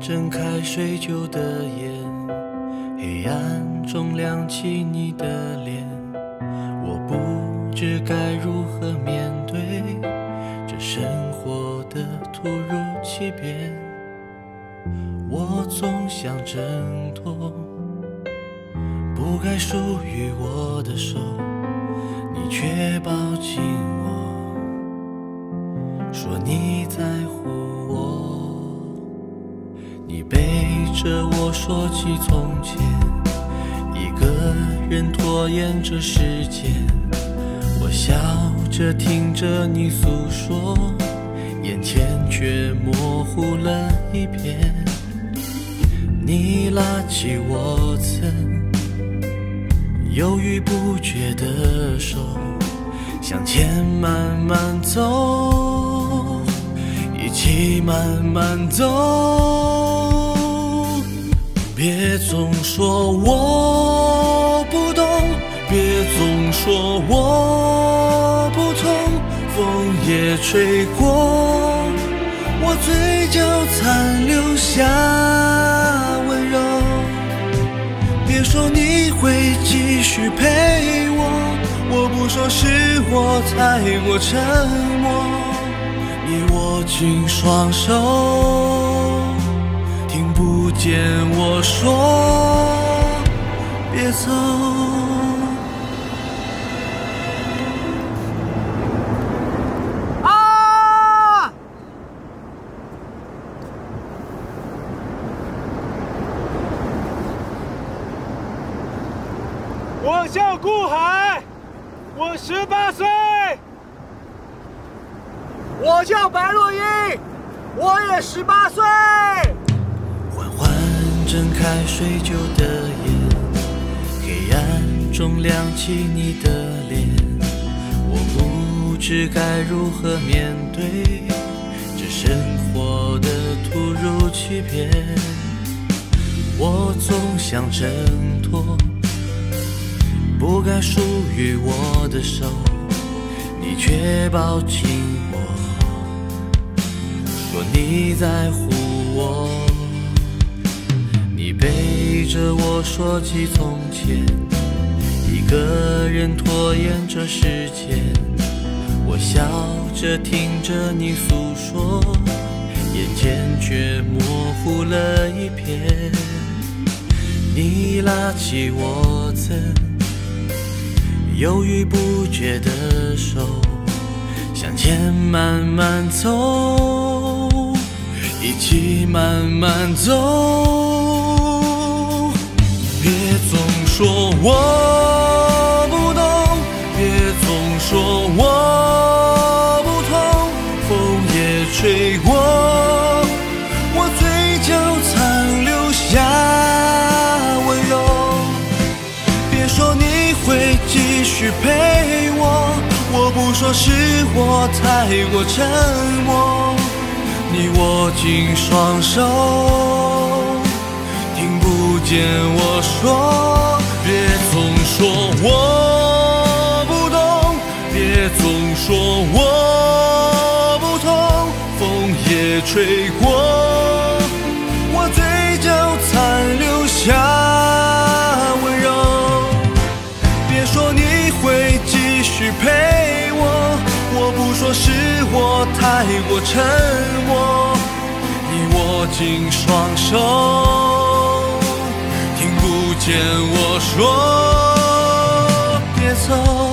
睁开睡旧的眼，黑暗中亮起你的脸，我不知该如何面对这生活的突如其变。我总想挣脱不该属于我的手，你却抱紧我，说你在乎我。你背着我说起从前，一个人拖延着时间，我笑着听着你诉说，眼前却模糊了一片。你拉起我曾犹豫不决的手，向前慢慢走，一起慢慢走。别总说我不懂，别总说我不痛，风也吹过，我嘴角残留下温柔。别说你会继续陪我，我不说是我太过沉默。你握紧双手，听不见我说别走。 我叫顾海，我18岁。 我叫白若英，我也18岁。 缓缓睁开睡旧的眼，黑暗中亮起你的脸，我不知该如何面对这生活的突如其变。我总想挣脱不该属于我的手，你却抱紧我，说你在乎我。你背着我说起从前，一个人拖延着时间，我笑着听着你诉说，眼前却模糊了一片。你拉起我曾犹豫不决的手，向前慢慢走，一起慢慢走。别总说我不懂，别总说我不痛，风也吹过，我嘴角残留下温柔。别说你会继续陪我，我不说是我太过沉默。你握紧双手，听不见我说，别总说我不懂，别总说我不痛，风也吹过，我嘴角残留下温柔。别说你会继续陪我，我不说是我太过沉默。你握紧双手，听不见我说别走。